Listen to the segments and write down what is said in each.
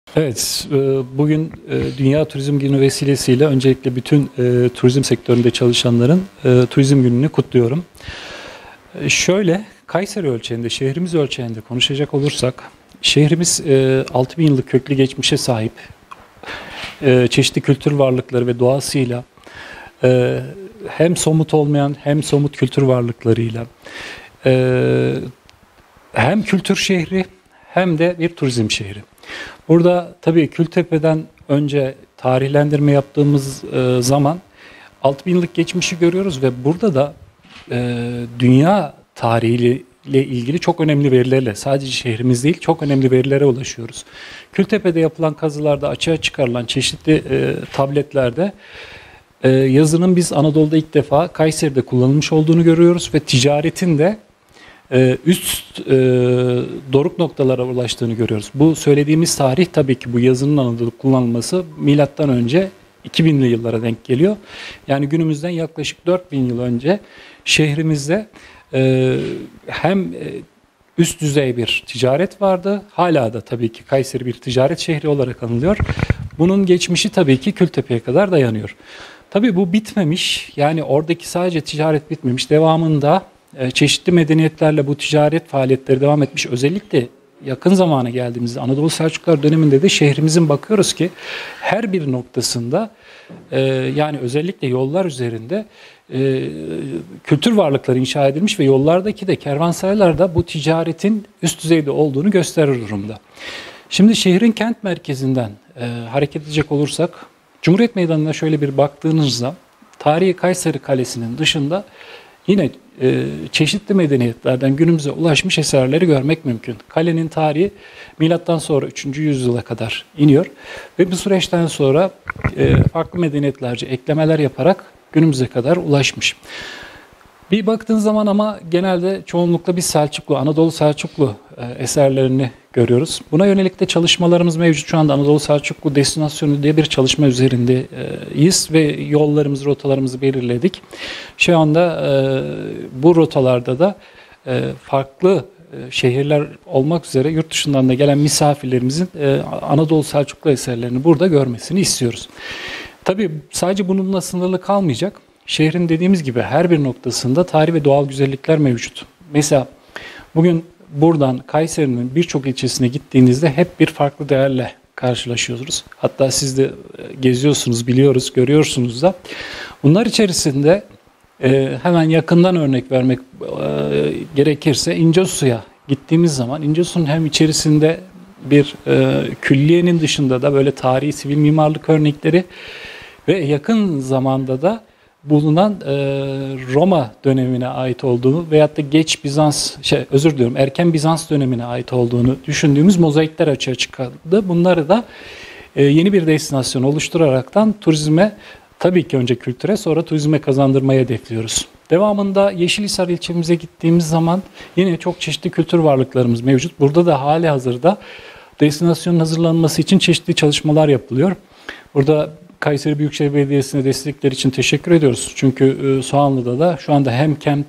Evet, bugün Dünya Turizm Günü vesilesiyle öncelikle bütün turizm sektöründe çalışanların Turizm Günü'nü kutluyorum. Şöyle, Kayseri ölçeğinde, şehrimiz ölçeğinde konuşacak olursak, şehrimiz 6000 yıllık köklü geçmişe sahip, çeşitli kültür varlıkları ve doğasıyla, hem somut olmayan hem somut kültür varlıklarıyla, hem kültür şehri hem de bir turizm şehri. Burada tabii Kültepe'den önce tarihlendirme yaptığımız zaman 6000 yıllık geçmişi görüyoruz ve burada da dünya tarihiyle ilgili çok önemli verilerle, sadece şehrimiz değil, çok önemli verilere ulaşıyoruz. Kültepe'de yapılan kazılarda açığa çıkarılan çeşitli tabletlerde yazının biz Anadolu'da ilk defa Kayseri'de kullanılmış olduğunu görüyoruz ve ticaretin de üst doruk noktalara ulaştığını görüyoruz. Bu söylediğimiz tarih tabii ki bu yazının Anadolu'da kullanılması milattan önce 2000'li yıllara denk geliyor. Yani günümüzden yaklaşık 4000 yıl önce şehrimizde hem üst düzey bir ticaret vardı. Hala da tabii ki Kayseri bir ticaret şehri olarak anılıyor. Bunun geçmişi tabii ki Kültepe'ye kadar dayanıyor. Tabii bu bitmemiş. Yani oradaki sadece ticaret bitmemiş. Devamında çeşitli medeniyetlerle bu ticaret faaliyetleri devam etmiş. Özellikle yakın zamana geldiğimizde Anadolu Selçuklular döneminde de şehrimizin bakıyoruz ki her bir noktasında yani özellikle yollar üzerinde kültür varlıkları inşa edilmiş ve yollardaki de kervansaraylar da bu ticaretin üst düzeyde olduğunu gösterir durumda. Şimdi şehrin kent merkezinden hareket edecek olursak Cumhuriyet Meydanı'na şöyle bir baktığınızda tarihi Kayseri Kalesi'nin dışında yine çeşitli medeniyetlerden günümüze ulaşmış eserleri görmek mümkün. Kalenin tarihi milattan sonra 3. yüzyıla kadar iniyor ve bu süreçten sonra farklı medeniyetlerce eklemeler yaparak günümüze kadar ulaşmış. Bir baktığın zaman ama genelde çoğunlukla biz Selçuklu, Anadolu Selçuklu eserlerini görüyoruz. Buna yönelik de çalışmalarımız mevcut. Şu anda Anadolu Selçuklu destinasyonu diye bir çalışma üzerindeyiz ve yollarımızı, rotalarımızı belirledik. Şu anda bu rotalarda da farklı şehirler olmak üzere yurt dışından da gelen misafirlerimizin Anadolu Selçuklu eserlerini burada görmesini istiyoruz. Tabii sadece bununla sınırlı kalmayacak. Şehrin dediğimiz gibi her bir noktasında tarih ve doğal güzellikler mevcut. Mesela bugün buradan Kayseri'nin birçok ilçesine gittiğinizde hep bir farklı değerle karşılaşıyoruz. Hatta siz de geziyorsunuz, biliyoruz, görüyorsunuz da. Bunlar içerisinde hemen yakından örnek vermek gerekirse İncesu'ya gittiğimiz zaman İncesu'nun hem içerisinde bir külliyenin dışında da böyle tarihi sivil mimarlık örnekleri ve yakın zamanda da bulunan Roma dönemine ait olduğunu veyahut da erken Bizans dönemine ait olduğunu düşündüğümüz mozaikler açığa çıkardı. Bunları da yeni bir destinasyon oluşturaraktan turizme, tabii ki önce kültüre sonra turizme kazandırmayı hedefliyoruz. Devamında Yeşilhisar ilçemize gittiğimiz zaman yine çok çeşitli kültür varlıklarımız mevcut. Burada da hali hazırda destinasyonun hazırlanması için çeşitli çalışmalar yapılıyor. Burada Kayseri Büyükşehir Belediyesi'ne destekleri için teşekkür ediyoruz. Çünkü Soğanlı'da da şu anda hem kent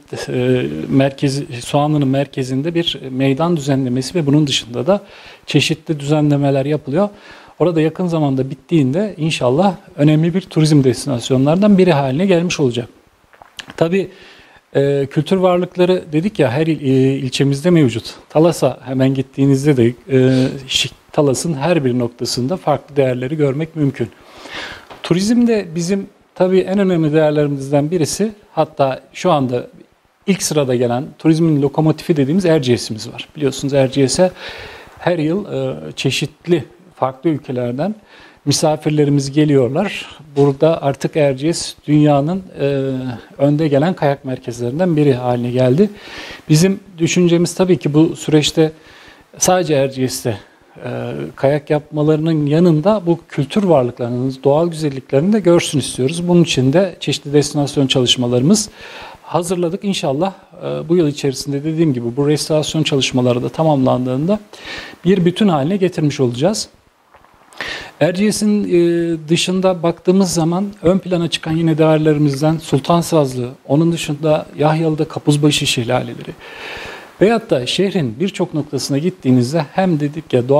Soğanlı'nın merkezinde bir meydan düzenlemesi ve bunun dışında da çeşitli düzenlemeler yapılıyor. Orada yakın zamanda bittiğinde inşallah önemli bir turizm destinasyonlarından biri haline gelmiş olacak. Tabii kültür varlıkları dedik ya her ilçemizde mevcut. Talas'a hemen gittiğinizde de Talas'ın her bir noktasında farklı değerleri görmek mümkün. Turizmde bizim tabii en önemli değerlerimizden birisi, hatta şu anda ilk sırada gelen turizmin lokomotifi dediğimiz Erciyes'imiz var. Biliyorsunuz Erciyes'e her yıl çeşitli farklı ülkelerden misafirlerimiz geliyorlar. Burada artık Erciyes dünyanın önde gelen kayak merkezlerinden biri haline geldi. Bizim düşüncemiz tabii ki bu süreçte sadece Erciyes'te kayak yapmalarının yanında bu kültür varlıklarının, doğal güzelliklerini de görsün istiyoruz. Bunun için de çeşitli destinasyon çalışmalarımız hazırladık. İnşallah bu yıl içerisinde dediğim gibi bu restorasyon çalışmaları da tamamlandığında bir bütün haline getirmiş olacağız. Erciyes'in dışında baktığımız zaman ön plana çıkan yine değerlerimizden Sultansazlı, onun dışında Yahyalı'da Kapuzbaşı şelaleleri veyahut da şehrin birçok noktasına gittiğinizde hem dedik ya doğal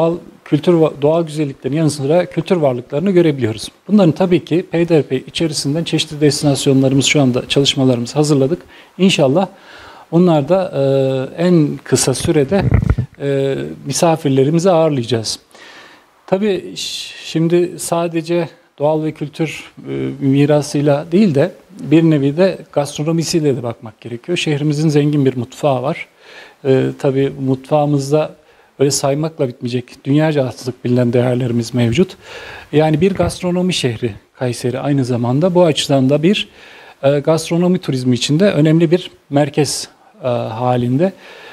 doğal güzelliklerin yanı sıra kültür varlıklarını görebiliyoruz. Bunların tabii ki peyderpey içerisinden çeşitli destinasyonlarımız şu anda çalışmalarımızı hazırladık. İnşallah onlar da en kısa sürede misafirlerimizi ağırlayacağız. Tabii şimdi sadece doğal ve kültür mirasıyla değil de bir nevi de gastronomisiyle de bakmak gerekiyor. Şehrimizin zengin bir mutfağı var. Tabii mutfağımızda öyle saymakla bitmeyecek dünyaca artık bilinen değerlerimiz mevcut. Yani bir gastronomi şehri Kayseri aynı zamanda bu açıdan da bir gastronomi turizmi için de önemli bir merkez halinde.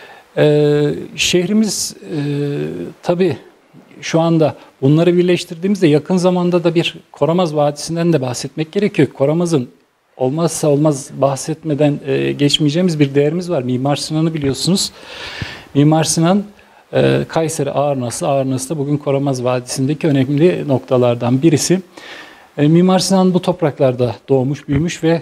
Şehrimiz tabii şu anda bunları birleştirdiğimizde yakın zamanda da bir Koramaz Vadisi'nden de bahsetmek gerekiyor. Koramaz'ın olmazsa olmaz bahsetmeden geçmeyeceğimiz bir değerimiz var. Mimar Sinan'ı biliyorsunuz. Mimar Sinan Kayseri Ağrınası, Ağrınası da bugün Koramaz Vadisi'ndeki önemli noktalardan birisi. Mimar Sinan bu topraklarda doğmuş, büyümüş ve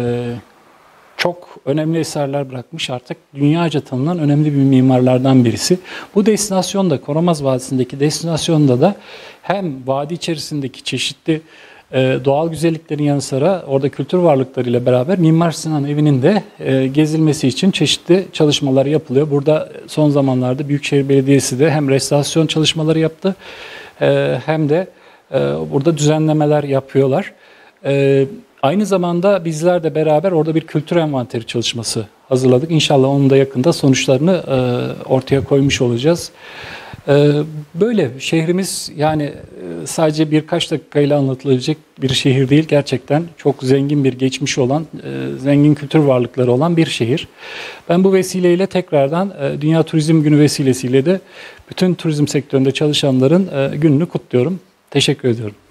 çok önemli eserler bırakmış, artık dünyaca tanınan önemli bir mimarlardan birisi. Bu destinasyonda, Koramaz Vadisi'ndeki destinasyonda da hem vadi içerisindeki çeşitli doğal güzelliklerin yanı sıra orada kültür varlıklarıyla beraber Mimar Sinan Evi'nin de gezilmesi için çeşitli çalışmalar yapılıyor. Burada son zamanlarda Büyükşehir Belediyesi de hem restorasyon çalışmaları yaptı hem de burada düzenlemeler yapıyorlar. Aynı zamanda bizler de beraber orada bir kültür envanteri çalışması hazırladık. İnşallah onun da yakında sonuçlarını ortaya koymuş olacağız. Böyle şehrimiz yani sadece birkaç dakikayla anlatılabilecek bir şehir değil. Gerçekten çok zengin bir geçmişi olan, zengin kültür varlıkları olan bir şehir. Ben bu vesileyle tekrardan Dünya Turizm Günü vesilesiyle de bütün turizm sektöründe çalışanların gününü kutluyorum. Teşekkür ediyorum.